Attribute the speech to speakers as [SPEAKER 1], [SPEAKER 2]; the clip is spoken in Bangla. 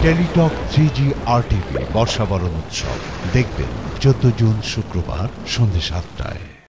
[SPEAKER 1] টেলিটক 3G RTV বর্ষাবরণ উৎসব দেখবেন 14 জুন শুক্রবার সন্ধ্যে 7টায়।